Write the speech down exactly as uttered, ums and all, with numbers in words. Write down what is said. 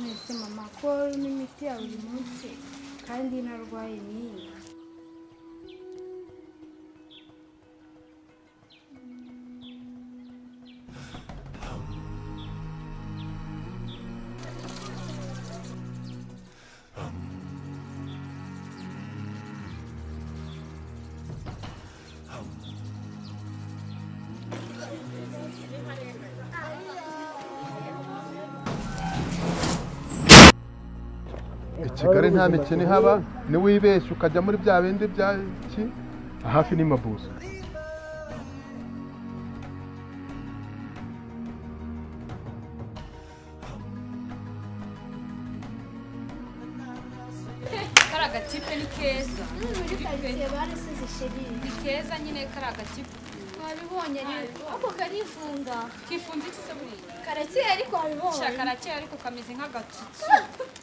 mwese mama ko n'imiti ya buri munsi kandi narwaye niyi Kigali nta mikino ihaba ni wibeshye ukajya muri bya bindi bya ki hafi ni mabuso karaga tipe ni keza muri karitsiye barasize sheri ni keza nyine karaga tipe wabibonye rero ako karifunga kifunze iki se buriya karatsiye ariko wabibonye shaka karatsiye ariko kameze nk'agatutsi